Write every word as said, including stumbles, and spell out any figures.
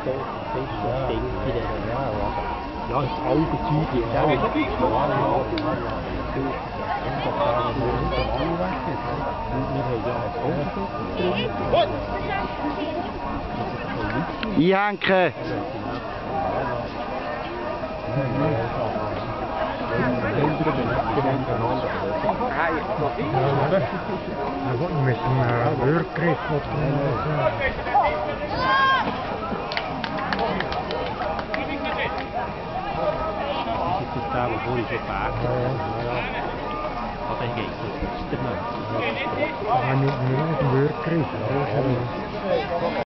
Ding wieder. Ja, das alte Zeug hier, gell? Ja, ja, ja. Einhängen! Mit einem Rührgriff oder Das ist der, der vorhin schon gefährdet hat. Aber dann geht es. Das ist der Mensch. so. Mit einem Rührgriff.